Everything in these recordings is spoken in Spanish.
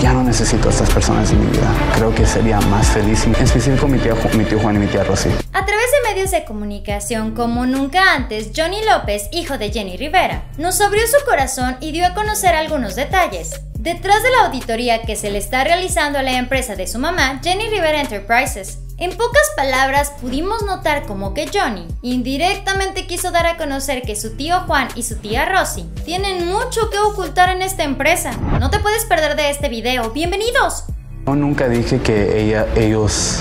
Ya no necesito a estas personas en mi vida. Creo que sería más feliz, en específico mi tío Juan y mi tía Rosy. A través de medios de comunicación como nunca antes, Johnny López, hijo de Jenny Rivera, nos abrió su corazón y dio a conocer algunos detalles. Detrás de la auditoría que se le está realizando a la empresa de su mamá, Jenny Rivera Enterprises, en pocas palabras pudimos notar como que Johnny indirectamente quiso dar a conocer que su tío Juan y su tía Rosy tienen mucho que ocultar en esta empresa. No te puedes perder de este video. ¡Bienvenidos! Yo nunca dije que ellos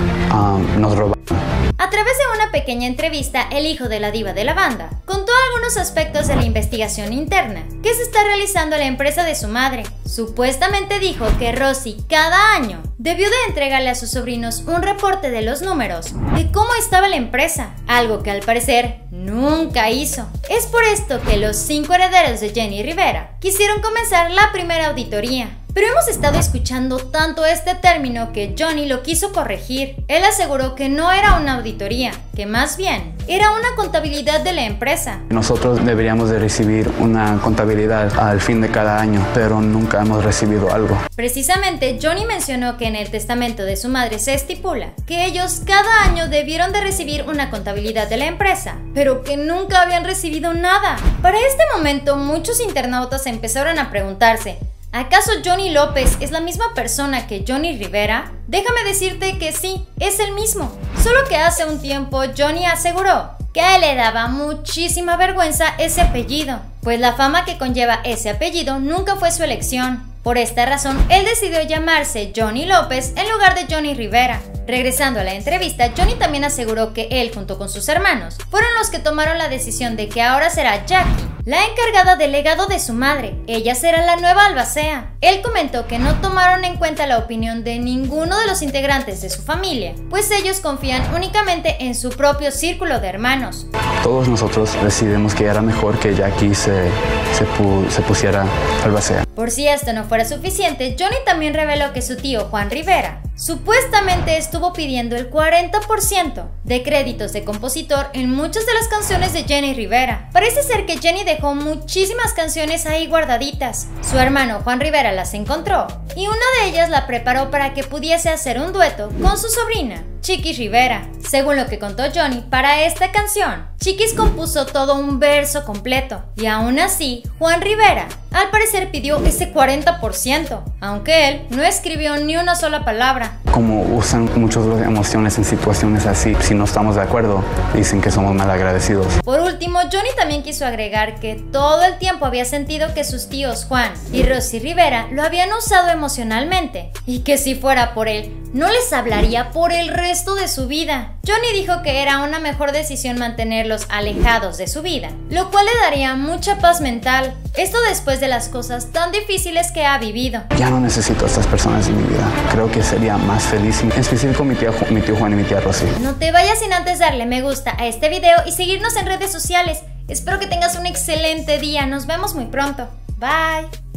nos robaron. A través de una pequeña entrevista, el hijo de la diva de la banda contó algunos aspectos de la investigación interna que se está realizando en la empresa de su madre. Supuestamente dijo que Rosy cada año debió de entregarle a sus sobrinos un reporte de los números de cómo estaba la empresa, algo que al parecer nunca hizo. Es por esto que los 5 herederos de Jenny Rivera quisieron comenzar la primera auditoría. Pero hemos estado escuchando tanto este término que Johnny lo quiso corregir. Él aseguró que no era una auditoría, que más bien era una contabilidad de la empresa. Nosotros deberíamos de recibir una contabilidad al fin de cada año, pero nunca hemos recibido algo. Precisamente, Johnny mencionó que en el testamento de su madre se estipula que ellos cada año debieron de recibir una contabilidad de la empresa, pero que nunca habían recibido nada. Para este momento, muchos internautas empezaron a preguntarse: ¿acaso Johnny López es la misma persona que Johnny Rivera? Déjame decirte que sí, es el mismo. Solo que hace un tiempo Johnny aseguró que a él le daba muchísima vergüenza ese apellido, pues la fama que conlleva ese apellido nunca fue su elección. Por esta razón, él decidió llamarse Johnny López en lugar de Johnny Rivera. Regresando a la entrevista, Johnny también aseguró que él, junto con sus hermanos, fueron los que tomaron la decisión de que ahora será Jackie la encargada del legado de su madre. Ella será la nueva albacea. Él comentó que no tomaron en cuenta la opinión de ninguno de los integrantes de su familia, pues ellos confían únicamente en su propio círculo de hermanos. Todos nosotros decidimos que era mejor que Jackie se pusiera albacea. Por si esto no fuera suficiente, Johnny también reveló que su tío Juan Rivera supuestamente estuvo pidiendo el 40% de créditos de compositor en muchas de las canciones de Jenny Rivera. Parece ser que Jenny dejó muchísimas canciones ahí guardaditas. Su hermano Juan Rivera las encontró y una de ellas la preparó para que pudiese hacer un dueto con su sobrina, Chiquis Rivera. Según lo que contó Johnny, para esta canción, Chiquis compuso todo un verso completo y aún así, Juan Rivera al parecer pidió ese 40%, aunque él no escribió ni una sola palabra. Como usan muchas emociones en situaciones así, si no estamos de acuerdo, dicen que somos malagradecidos. Por último, Johnny también quiso agregar que todo el tiempo había sentido que sus tíos Juan y Rosy Rivera lo habían usado emocionalmente y que si fuera por él, no les hablaría por el resto de su vida. Johnny dijo que era una mejor decisión mantenerlos alejados de su vida, lo cual le daría mucha paz mental. Esto después de las cosas tan difíciles que ha vivido. Ya no necesito a estas personas en mi vida. Creo que sería más feliz, en específico mi tío Juan y mi tía Rosy. No te vayas sin antes darle me gusta a este video y seguirnos en redes sociales. Espero que tengas un excelente día. Nos vemos muy pronto. Bye.